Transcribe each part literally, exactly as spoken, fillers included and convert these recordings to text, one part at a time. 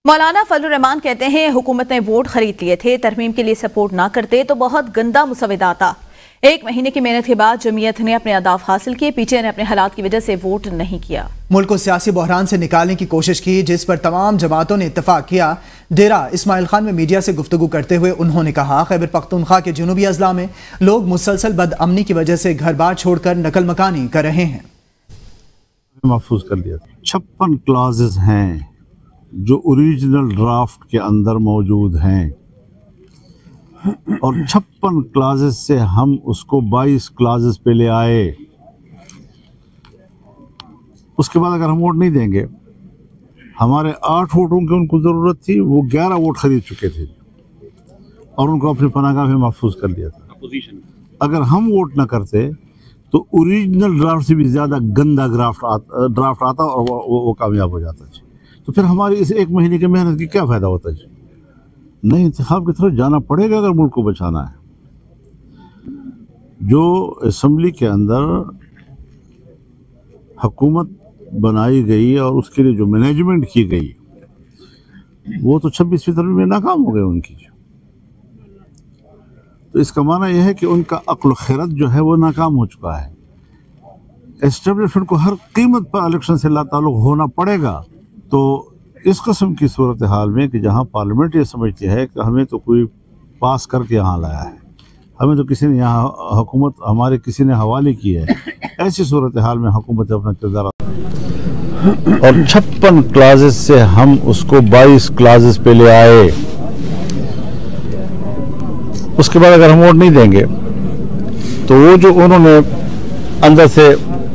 मौलाना फजलुर रहमान कहते हैं हुकूमत ने वोट खरीद लिए थे, तरमीम के लिए सपोर्ट ना करते तो बहुत गंदा मुसविदा आता। एक महीने की मेहनत के बाद जमीयत ने अपने अहदाफ हासिल किए, पीटीआई ने अपने हालात की वजह से वोट नहीं किया। मुल्क को सियासी बहरान से निकालने की कोशिश की, जिस पर तमाम जमातों ने इत्तफाक किया। डेरा इस्माइल खान में मीडिया से गुफ्तगू करते हुए उन्होंने कहा, खैबर पख्तूनख्वा के जुनूबी अजला में लोग मुसलसल बदअमनी की वजह से घर बार छोड़कर नकल मकानी कर रहे हैं। महफूज कर दिया। छप्पन क्लासेस हैं जो ओरिजिनल ड्राफ्ट के अंदर मौजूद हैं और छप्पन क्लासेस से हम उसको बाईस क्लासेस पे ले आए। उसके बाद अगर हम वोट नहीं देंगे, हमारे आठ वोटों की उनको ज़रूरत थी, वो ग्यारह वोट खरीद चुके थे और उनको अपनी पनाहगाह में महफूज कर दिया था। अगर हम वोट ना करते तो ओरिजिनल ड्राफ्ट से भी ज़्यादा गंदा ड्राफ्ट आता ड्राफ्ट आता और वो, वो, वो कामयाब हो जाता जी। तो फिर हमारी इस एक महीने की मेहनत की क्या फ़ायदा होता जी? नहीं, इंतखाब की तरफ जाना पड़ेगा अगर मुल्क को बचाना है। जो असम्बली के अंदर हुकूमत बनाई गई और उसके लिए जो मैनेजमेंट की गई, वो तो छब्बीस फीसदी में नाकाम हो गए उनकी। तो इसका माना यह है कि उनका अक्ल खैरत जो है वो नाकाम हो चुका है। एस्टेब्लिशमेंट को हर कीमत पर इलेक्शन से ताल्लुक़ होना पड़ेगा। तो इस किस्म की सूरत हाल में कि जहाँ पार्लियामेंट ये समझती है कि हमें तो कोई पास करके यहाँ लाया है, हमें तो किसी ने यहाँ हुकूमत हमारे किसी ने हवाले की है, ऐसी सूरत हाल में हुकूमत अपना किरदार और छप्पन क्लासेस से हम उसको बाईस क्लासेस पे ले आए। उसके बाद अगर हम वोट नहीं देंगे तो वो जो उन्होंने अंदर से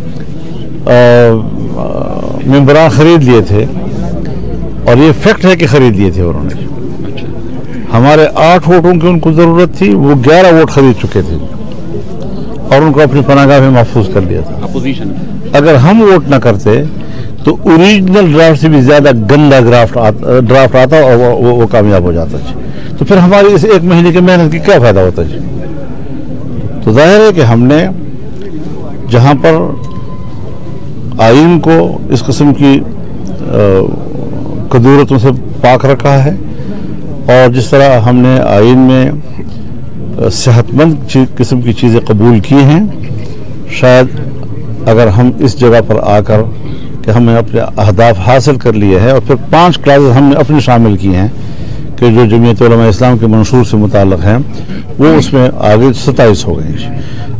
मेंबरान खरीद लिए थे, और ये फैक्ट है कि खरीद लिए थे उन्होंने, हमारे आठ वोटों की उनको ज़रूरत थी, वो ग्यारह वोट खरीद चुके थे और उनको अपनी पनाहगाह में महफूज कर दिया था। अपोजिशन अगर हम वोट ना करते तो ओरिजिनल ड्राफ्ट से भी ज़्यादा गंदा ड्राफ्ट आता ड्राफ्ट आता और वो, वो, वो कामयाब हो जाता जी। तो फिर हमारी इस एक महीने की मेहनत की क्या फ़ायदा होता जी? तो जाहिर है कि हमने जहाँ पर आइन को इस किस्म की कदूरतों से पाक रखा है और जिस तरह हमने आइन में सेहतमंद किस्म की चीज़ें कबूल की हैं, शायद अगर हम इस जगह पर आकर कि हमने अपने अहदाफ हासिल कर लिए हैं और फिर पांच क्लासेस हमने अपने शामिल किए हैं कि जो जमीयत उलमा इस्लाम के मंशूर से मुताल्लिक़ हैं, वो उसमें आगे सत्ताईस हो गए।